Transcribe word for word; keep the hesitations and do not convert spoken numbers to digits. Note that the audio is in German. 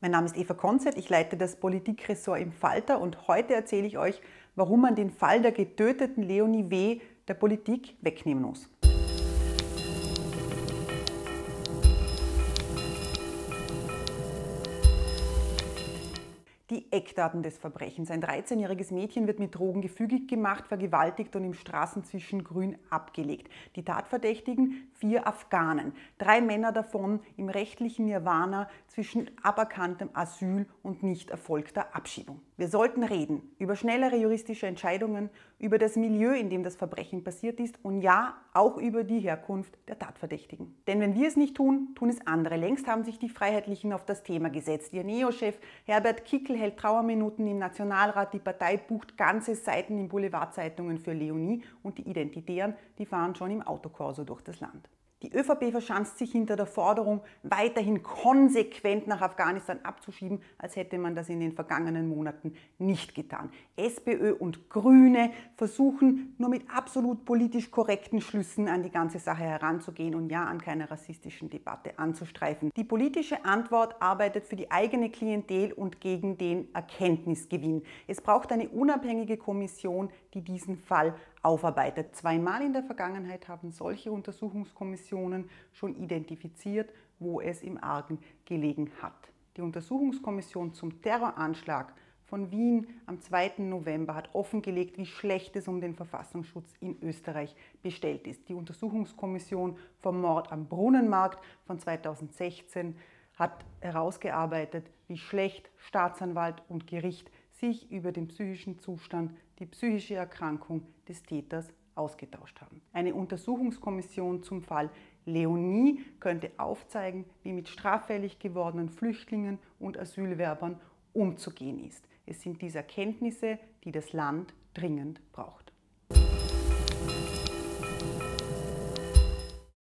Mein Name ist Eva Konzert, ich leite das Politikressort im Falter und heute erzähle ich euch, warum man den Fall der getöteten Leonie W. der Politik wegnehmen muss. Die Eckdaten des Verbrechens. Ein dreizehnjähriges Mädchen wird mit Drogen gefügig gemacht, vergewaltigt und im Straßenzwischen Grün abgelegt. Die Tatverdächtigen vier Afghanen, drei Männer davon im rechtlichen Nirvana zwischen aberkanntem Asyl und nicht erfolgter Abschiebung. Wir sollten reden über schnellere juristische Entscheidungen, über das Milieu, in dem das Verbrechen passiert ist und ja, auch über die Herkunft der Tatverdächtigen. Denn wenn wir es nicht tun, tun es andere. Längst haben sich die Freiheitlichen auf das Thema gesetzt. Ihr Neo-Chef Herbert Kickl hält Trauerminuten im Nationalrat, die Partei bucht ganze Seiten in Boulevardzeitungen für Leonie und die Identitären, die fahren schon im Autokorso durch das Land. Die ÖVP verschanzt sich hinter der Forderung, weiterhin konsequent nach Afghanistan abzuschieben, als hätte man das in den vergangenen Monaten nicht getan. SPÖ und Grüne versuchen nur mit absolut politisch korrekten Schlüssen an die ganze Sache heranzugehen und ja an keiner rassistischen Debatte anzustreifen. Die politische Antwort arbeitet für die eigene Klientel und gegen den Erkenntnisgewinn. Es braucht eine unabhängige Kommission, die diesen Fall aufarbeitet. Zweimal in der Vergangenheit haben solche Untersuchungskommissionen schon identifiziert, wo es im Argen gelegen hat. Die Untersuchungskommission zum Terroranschlag von Wien am zweiten November hat offengelegt, wie schlecht es um den Verfassungsschutz in Österreich bestellt ist. Die Untersuchungskommission vom Mord am Brunnenmarkt von zweitausendsechzehn hat herausgearbeitet, wie schlecht Staatsanwalt und Gericht sich über den psychischen Zustand, die psychische Erkrankung des Täters ausgetauscht haben. Eine Untersuchungskommission zum Fall Leonie könnte aufzeigen, wie mit straffällig gewordenen Flüchtlingen und Asylwerbern umzugehen ist. Es sind diese Erkenntnisse, die das Land dringend braucht.